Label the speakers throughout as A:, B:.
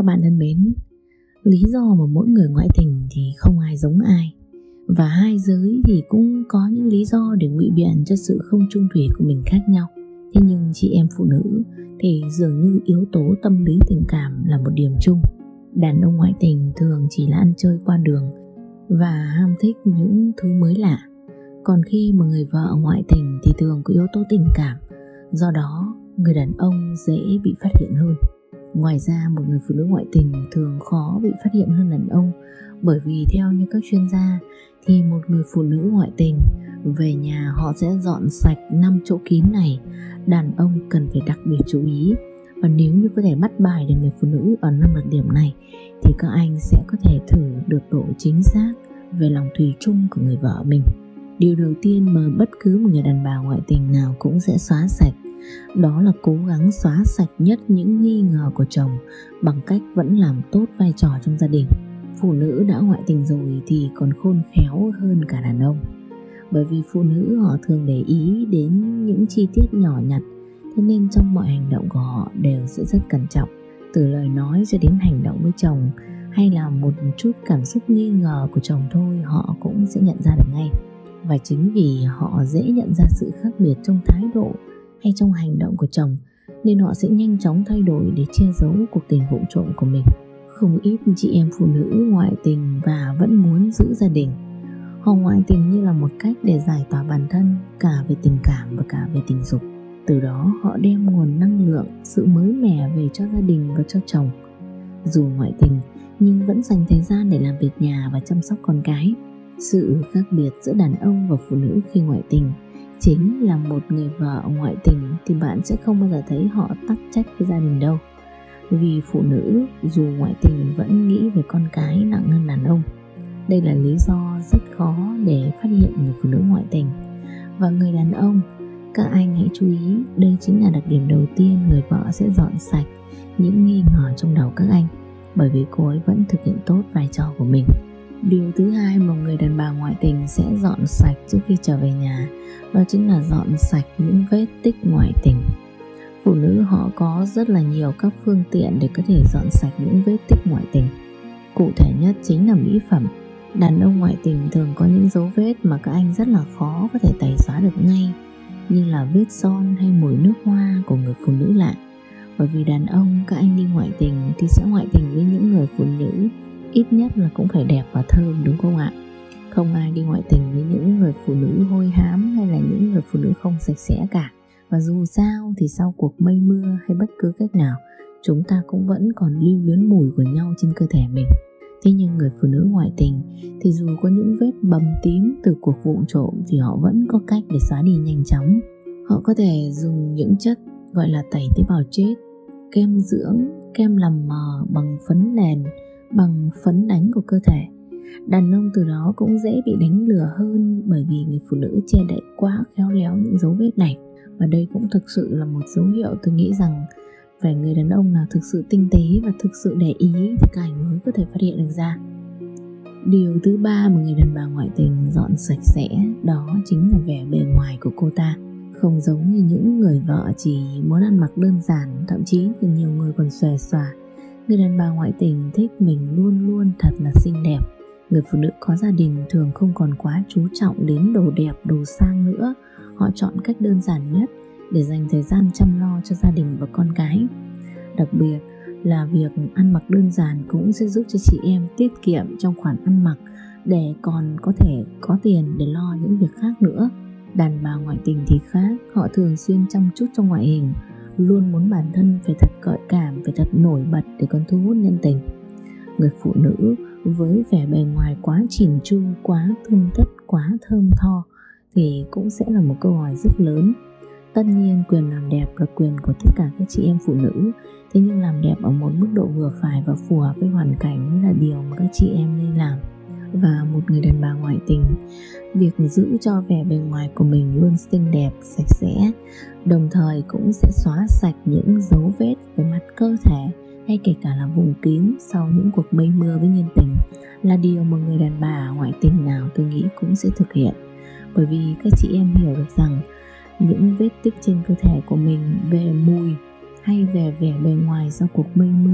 A: Các bạn thân mến, lý do mà mỗi người ngoại tình thì không ai giống ai. Và hai giới thì cũng có những lý do để ngụy biện cho sự không chung thủy của mình khác nhau. Thế nhưng chị em phụ nữ thì dường như yếu tố tâm lý tình cảm là một điểm chung. Đàn ông ngoại tình thường chỉ là ăn chơi qua đường và ham thích những thứ mới lạ. Còn khi mà người vợ ngoại tình thì thường có yếu tố tình cảm. Do đó, người đàn ông dễ bị phát hiện hơn. Ngoài ra, một người phụ nữ ngoại tình thường khó bị phát hiện hơn đàn ông, bởi vì theo như các chuyên gia thì một người phụ nữ ngoại tình về nhà họ sẽ dọn sạch 5 chỗ kín này. Đàn ông cần phải đặc biệt chú ý, và nếu như có thể bắt bài được người phụ nữ ở 5 đặc điểm này thì các anh sẽ có thể thử được độ chính xác về lòng thủy chung của người vợ mình. Điều đầu tiên mà bất cứ một người đàn bà ngoại tình nào cũng sẽ xóa sạch, đó là cố gắng xóa sạch nhất những nghi ngờ của chồng bằng cách vẫn làm tốt vai trò trong gia đình. Phụ nữ đã ngoại tình rồi thì còn khôn khéo hơn cả đàn ông, bởi vì phụ nữ họ thường để ý đến những chi tiết nhỏ nhặt, thế nên trong mọi hành động của họ đều sẽ rất cẩn trọng. Từ lời nói cho đến hành động với chồng, hay là một chút cảm xúc nghi ngờ của chồng thôi, họ cũng sẽ nhận ra được ngay. Và chính vì họ dễ nhận ra sự khác biệt trong thái độ hay trong hành động của chồng, nên họ sẽ nhanh chóng thay đổi để che giấu cuộc tình vụng trộm của mình. Không ít chị em phụ nữ ngoại tình và vẫn muốn giữ gia đình. Họ ngoại tình như là một cách để giải tỏa bản thân, cả về tình cảm và cả về tình dục. Từ đó họ đem nguồn năng lượng, sự mới mẻ về cho gia đình và cho chồng. Dù ngoại tình nhưng vẫn dành thời gian để làm việc nhà và chăm sóc con cái. Sự khác biệt giữa đàn ông và phụ nữ khi ngoại tình chính là một người vợ ngoại tình thì bạn sẽ không bao giờ thấy họ tắc trách với gia đình đâu. Vì phụ nữ dù ngoại tình vẫn nghĩ về con cái nặng hơn đàn ông. Đây là lý do rất khó để phát hiện người phụ nữ ngoại tình. Và người đàn ông, các anh hãy chú ý, đây chính là đặc điểm đầu tiên người vợ sẽ dọn sạch những nghi ngờ trong đầu các anh, bởi vì cô ấy vẫn thực hiện tốt vai trò của mình. Điều thứ hai mà người đàn bà ngoại tình sẽ dọn sạch trước khi trở về nhà, đó chính là dọn sạch những vết tích ngoại tình. Phụ nữ họ có rất là nhiều các phương tiện để có thể dọn sạch những vết tích ngoại tình. Cụ thể nhất chính là mỹ phẩm. Đàn ông ngoại tình thường có những dấu vết mà các anh rất là khó có thể tẩy xóa được ngay, như là vết son hay mùi nước hoa của người phụ nữ lạ. Bởi vì đàn ông các anh đi ngoại tình thì sẽ ngoại tình với những người phụ nữ ít nhất là cũng phải đẹp và thơm, đúng không ạ? Không ai đi ngoại tình với những người phụ nữ hôi hám hay là những người phụ nữ không sạch sẽ cả. Và dù sao thì sau cuộc mây mưa hay bất cứ cách nào, chúng ta cũng vẫn còn lưu luyến mùi của nhau trên cơ thể mình. Thế nhưng người phụ nữ ngoại tình thì dù có những vết bầm tím từ cuộc vụng trộm thì họ vẫn có cách để xóa đi nhanh chóng. Họ có thể dùng những chất gọi là tẩy tế bào chết, kem dưỡng, kem làm mờ bằng phấn nền, bằng phấn đánh của cơ thể. Đàn ông từ đó cũng dễ bị đánh lừa hơn, bởi vì người phụ nữ che đậy quá khéo léo những dấu vết này. Và đây cũng thực sự là một dấu hiệu tôi nghĩ rằng phải người đàn ông nào thực sự tinh tế và thực sự để ý thì các anh mới có thể phát hiện được ra. Điều thứ ba mà người đàn bà ngoại tình dọn sạch sẽ, đó chính là vẻ bề ngoài của cô ta. Không giống như những người vợ chỉ muốn ăn mặc đơn giản, thậm chí thì nhiều người còn xòe xòa. Người đàn bà ngoại tình thích mình luôn luôn thật là xinh đẹp. Người phụ nữ có gia đình thường không còn quá chú trọng đến đồ đẹp, đồ sang nữa. Họ chọn cách đơn giản nhất để dành thời gian chăm lo cho gia đình và con cái. Đặc biệt là việc ăn mặc đơn giản cũng sẽ giúp cho chị em tiết kiệm trong khoản ăn mặc để còn có thể có tiền để lo những việc khác nữa. Đàn bà ngoại tình thì khác, họ thường xuyên chăm chút trong ngoại hình, luôn muốn bản thân phải thật gợi cảm, phải thật nổi bật để còn thu hút nhân tình. Người phụ nữ với vẻ bề ngoài quá chỉn chu, quá tươm tất, quá thơm tho thì cũng sẽ là một câu hỏi rất lớn. Tất nhiên quyền làm đẹp là quyền của tất cả các chị em phụ nữ, thế nhưng làm đẹp ở một mức độ vừa phải và phù hợp với hoàn cảnh mới là điều mà các chị em nên làm. Và một người đàn bà ngoại tình, việc giữ cho vẻ bề ngoài của mình luôn xinh đẹp, sạch sẽ, đồng thời cũng sẽ xóa sạch những dấu vết về mặt cơ thể hay kể cả là vùng kín sau những cuộc mây mưa với nhân tình, là điều mà người đàn bà ngoại tình nào tôi nghĩ cũng sẽ thực hiện. Bởi vì các chị em hiểu được rằng những vết tích trên cơ thể của mình về mùi hay về vẻ bề ngoài sau cuộc mây mưa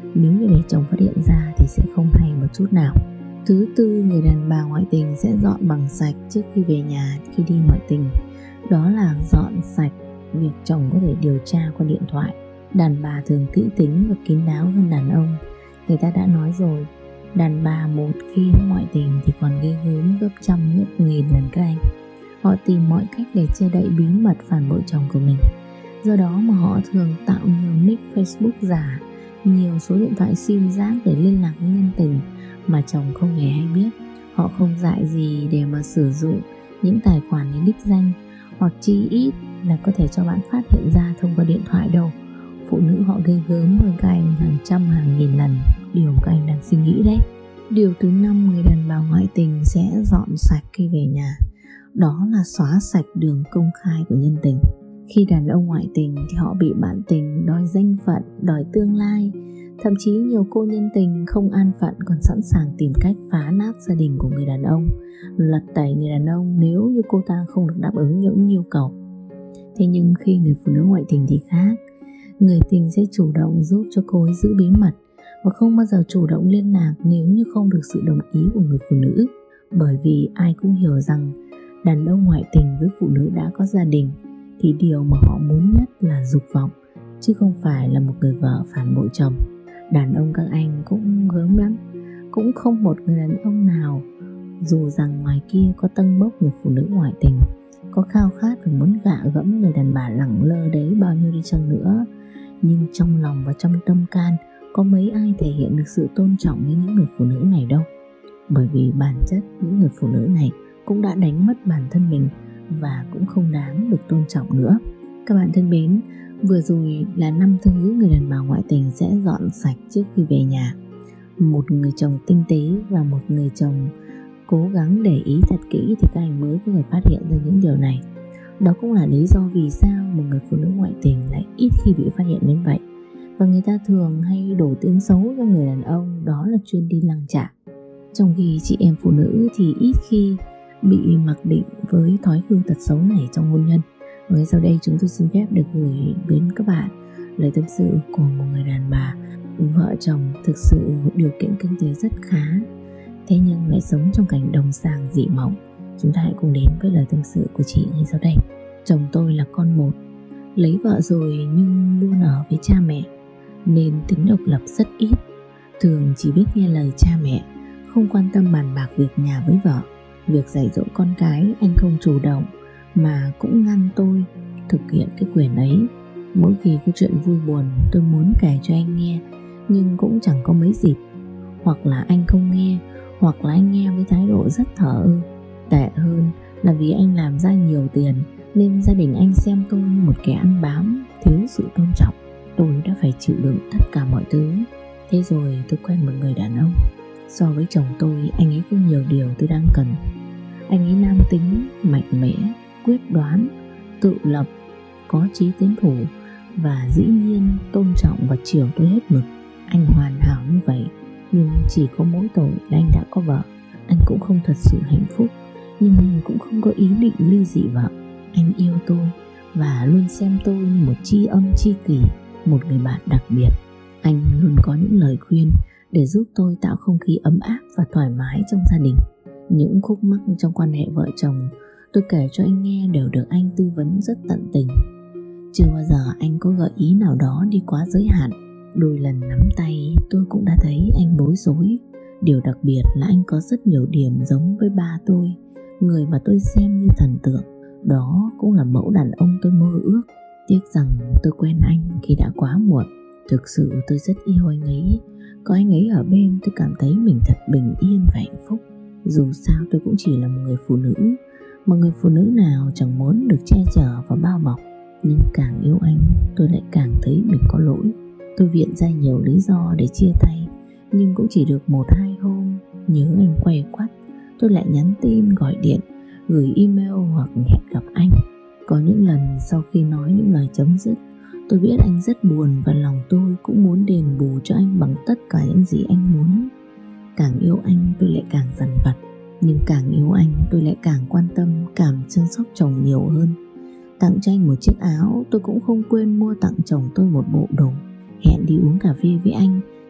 A: Nếu như để chồng phát hiện ra thì sẽ không hay một chút nào. Thứ tư, người đàn bà ngoại tình sẽ dọn bằng sạch trước khi về nhà khi đi ngoại tình. Đó là dọn sạch việc chồng có thể điều tra qua điện thoại. Đàn bà thường kỹ tính và kín đáo hơn đàn ông. Người ta đã nói rồi, đàn bà một khi nó ngoại tình thì còn ghê gớm gấp trăm gấp nghìn lần các anh. Họ tìm mọi cách để che đậy bí mật phản bội chồng của mình. Do đó mà họ thường tạo nhiều nick Facebook giả, nhiều số điện thoại sim rác để liên lạc với nhân tình mà chồng không hề hay biết. Họ không dại gì để mà sử dụng những tài khoản để đích danh, hoặc chi ít là có thể cho bạn phát hiện ra thông qua điện thoại đâu. Phụ nữ họ ghê gớm hơn các anh hàng trăm hàng nghìn lần điều các anh đang suy nghĩ đấy. Điều thứ 5, người đàn bà ngoại tình sẽ dọn sạch khi về nhà. Đó là xóa sạch đường công khai của nhân tình. Khi đàn ông ngoại tình thì họ bị bạn tình đòi danh phận, đòi tương lai. Thậm chí nhiều cô nhân tình không an phận còn sẵn sàng tìm cách phá nát gia đình của người đàn ông, lật tẩy người đàn ông nếu như cô ta không được đáp ứng những nhu cầu. Thế nhưng khi người phụ nữ ngoại tình thì khác. Người tình sẽ chủ động giúp cho cô ấy giữ bí mật và không bao giờ chủ động liên lạc nếu như không được sự đồng ý của người phụ nữ. Bởi vì ai cũng hiểu rằng đàn ông ngoại tình với phụ nữ đã có gia đình thì điều mà họ muốn nhất là dục vọng, chứ không phải là một người vợ phản bội chồng. Đàn ông các anh cũng gớm lắm. Cũng không một người đàn ông nào, dù rằng ngoài kia có tâng bốc người phụ nữ ngoại tình, có khao khát và muốn gạ gẫm người đàn bà lẳng lơ đấy bao nhiêu đi chăng nữa, nhưng trong lòng và trong tâm can có mấy ai thể hiện được sự tôn trọng với những người phụ nữ này đâu. Bởi vì bản chất những người phụ nữ này cũng đã đánh mất bản thân mình và cũng không đáng được tôn trọng nữa. Các bạn thân mến, vừa rồi là 5 thứ người đàn bà ngoại tình sẽ dọn sạch trước khi về nhà. Một người chồng tinh tế và một người chồng cố gắng để ý thật kỹ thì các anh mới có thể phát hiện ra những điều này. Đó cũng là lý do vì sao một người phụ nữ ngoại tình lại ít khi bị phát hiện đến vậy. Và người ta thường hay đổ tiếng xấu cho người đàn ông, đó là chuyên đi lăng trả. Trong khi chị em phụ nữ thì ít khi bị mặc định với thói hư tật xấu này trong hôn nhân. Và ngay sau đây chúng tôi xin phép được gửi đến các bạn lời tâm sự của một người đàn bà, vợ chồng thực sự điều kiện kinh tế rất khá, thế nhưng lại sống trong cảnh đồng sàng dị mộng. Chúng ta hãy cùng đến với lời tâm sự của chị ngay sau đây. Chồng tôi là con một, lấy vợ rồi nhưng luôn ở với cha mẹ nên tính độc lập rất ít, thường chỉ biết nghe lời cha mẹ, không quan tâm bàn bạc việc nhà với vợ. Việc dạy dỗ con cái anh không chủ động mà cũng ngăn tôi thực hiện cái quyền ấy. Mỗi khi có chuyện vui buồn tôi muốn kể cho anh nghe nhưng cũng chẳng có mấy dịp. Hoặc là anh không nghe, hoặc là anh nghe với thái độ rất thờ ơ. Tệ hơn là vì anh làm ra nhiều tiền nên gia đình anh xem tôi như một kẻ ăn bám, thiếu sự tôn trọng. Tôi đã phải chịu đựng tất cả mọi thứ. Thế rồi tôi quen một người đàn ông. So với chồng tôi, anh ấy có nhiều điều tôi đang cần. Anh ấy nam tính, mạnh mẽ, quyết đoán, tự lập, có chí tiến thủ và dĩ nhiên tôn trọng và chiều tôi hết mực. Anh hoàn hảo như vậy, nhưng chỉ có mỗi tội là anh đã có vợ. Anh cũng không thật sự hạnh phúc, nhưng anh cũng không có ý định ly dị vợ. Anh yêu tôi và luôn xem tôi như một tri âm tri kỷ, một người bạn đặc biệt. Anh luôn có những lời khuyên để giúp tôi tạo không khí ấm áp và thoải mái trong gia đình. Những khúc mắc trong quan hệ vợ chồng tôi kể cho anh nghe đều được anh tư vấn rất tận tình. Chưa bao giờ anh có gợi ý nào đó đi quá giới hạn. Đôi lần nắm tay tôi cũng đã thấy anh bối rối. Điều đặc biệt là anh có rất nhiều điểm giống với ba tôi, người mà tôi xem như thần tượng. Đó cũng là mẫu đàn ông tôi mơ ước. Tiếc rằng tôi quen anh khi đã quá muộn. Thực sự tôi rất yêu anh ấy. Có anh ấy ở bên tôi cảm thấy mình thật bình yên và hạnh phúc. Dù sao tôi cũng chỉ là một người phụ nữ, mà người phụ nữ nào chẳng muốn được che chở và bao bọc. Nhưng càng yêu anh tôi lại càng thấy mình có lỗi. Tôi viện ra nhiều lý do để chia tay, nhưng cũng chỉ được 1-2 hôm nhớ anh quay quắt, tôi lại nhắn tin, gọi điện, gửi email hoặc hẹn gặp anh. Có những lần sau khi nói những lời chấm dứt, tôi biết anh rất buồn và lòng tôi cũng muốn đền bù cho anh bằng tất cả những gì anh muốn. Càng yêu anh tôi lại càng dằn vặt, nhưng càng yêu anh tôi lại càng quan tâm, cảm chăm sóc chồng nhiều hơn. Tặng cho anh một chiếc áo, tôi cũng không quên mua tặng chồng tôi một bộ đồ. Hẹn đi uống cà phê với anh,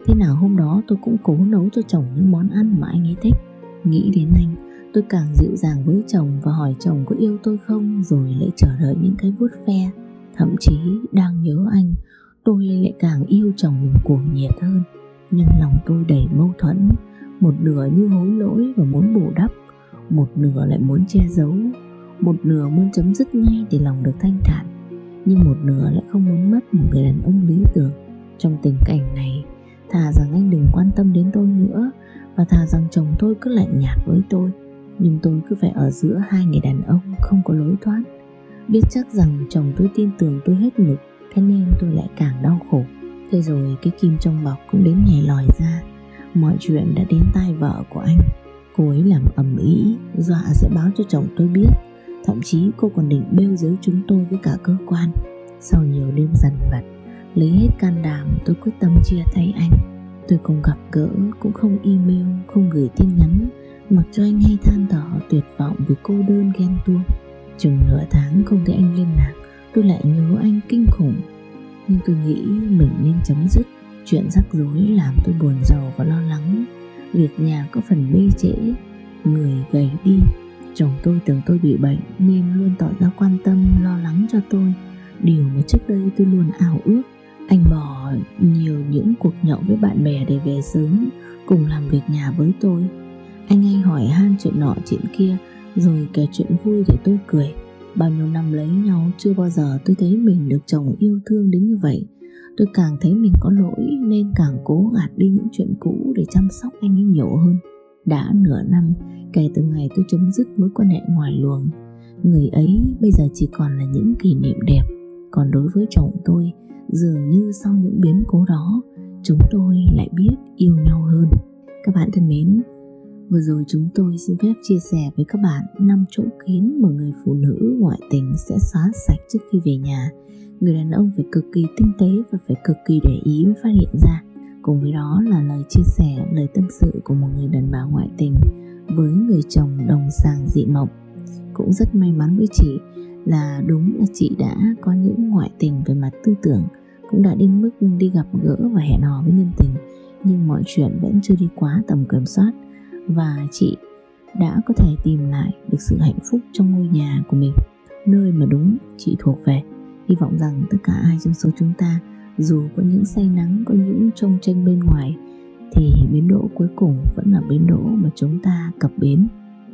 A: Thế nào hôm đó tôi cũng cố nấu cho chồng những món ăn mà anh ấy thích. Nghĩ đến anh, tôi càng dịu dàng với chồng và hỏi chồng có yêu tôi không, rồi lại chờ đợi những cái vuốt ve. Thậm chí đang nhớ anh, tôi lại càng yêu chồng mình cuồng nhiệt hơn. Nhưng lòng tôi đầy mâu thuẫn, một nửa như hối lỗi và muốn bù đắp, một nửa lại muốn che giấu, một nửa muốn chấm dứt ngay để lòng được thanh thản, nhưng một nửa lại không muốn mất một người đàn ông lý tưởng. Trong tình cảnh này, thà rằng anh đừng quan tâm đến tôi nữa, và thà rằng chồng tôi cứ lạnh nhạt với tôi, nhưng tôi cứ phải ở giữa hai người đàn ông không có lối thoát. Biết chắc rằng chồng tôi tin tưởng tôi hết mực, thế nên tôi lại càng đau khổ. Thế rồi cái kim trong bọc cũng đến ngày lòi ra. Mọi chuyện đã đến tai vợ của anh. Cô ấy làm ầm ĩ, dọa sẽ báo cho chồng tôi biết. Thậm chí cô còn định bêu xếu chúng tôi với cả cơ quan. Sau nhiều đêm dằn vặt, lấy hết can đảm, tôi quyết tâm chia tay anh. Tôi không gặp gỡ, cũng không email, không gửi tin nhắn, mặc cho anh hay than thở tuyệt vọng vì cô đơn ghen tuông. Chừng nửa tháng không thấy anh liên lạc, tôi lại nhớ anh kinh khủng. Nhưng tôi nghĩ mình nên chấm dứt. Chuyện rắc rối làm tôi buồn rầu và lo lắng. Việc nhà có phần bê trễ, người gầy đi. Chồng tôi tưởng tôi bị bệnh nên luôn tỏ ra quan tâm, lo lắng cho tôi, điều mà trước đây tôi luôn ao ước. Anh bỏ nhiều những cuộc nhậu với bạn bè để về sớm, cùng làm việc nhà với tôi. Anh hay hỏi han chuyện nọ chuyện kia, rồi kể chuyện vui để tôi cười. Bao nhiêu năm lấy nhau, chưa bao giờ tôi thấy mình được chồng yêu thương đến như vậy. Tôi càng thấy mình có lỗi nên càng cố gạt đi những chuyện cũ để chăm sóc anh ấy nhiều hơn. Đã nửa năm kể từ ngày tôi chấm dứt mối quan hệ ngoài luồng. Người ấy bây giờ chỉ còn là những kỷ niệm đẹp. Còn đối với chồng tôi, dường như sau những biến cố đó, chúng tôi lại biết yêu nhau hơn. Các bạn thân mến, vừa rồi chúng tôi xin phép chia sẻ với các bạn 5 chỗ kín mà người phụ nữ ngoại tình sẽ xóa sạch trước khi về nhà. Người đàn ông phải cực kỳ tinh tế và phải cực kỳ để ý mới phát hiện ra. Cùng với đó là lời chia sẻ, lời tâm sự của một người đàn bà ngoại tình với người chồng đồng sàng dị mộc. Cũng rất may mắn với chị là đúng là chị đã có những ngoại tình về mặt tư tưởng, cũng đã đến mức đi gặp gỡ và hẹn hò với nhân tình, nhưng mọi chuyện vẫn chưa đi quá tầm kiểm soát, và chị đã có thể tìm lại được sự hạnh phúc trong ngôi nhà của mình, nơi mà đúng chị thuộc về. Hy vọng rằng tất cả ai trong số chúng ta, dù có những say nắng, có những chông chênh bên ngoài, thì bến đỗ cuối cùng vẫn là bến đỗ mà chúng ta cập bến.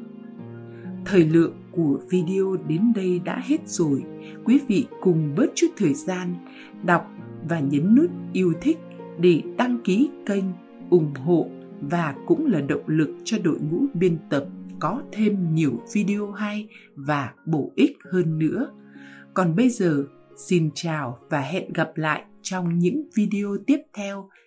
B: Thời lượng của video đến đây đã hết rồi. Quý vị cùng bớt chút thời gian đọc và nhấn nút yêu thích để đăng ký kênh, ủng hộ và cũng là động lực cho đội ngũ biên tập có thêm nhiều video hay và bổ ích hơn nữa. Còn bây giờ, xin chào và hẹn gặp lại trong những video tiếp theo.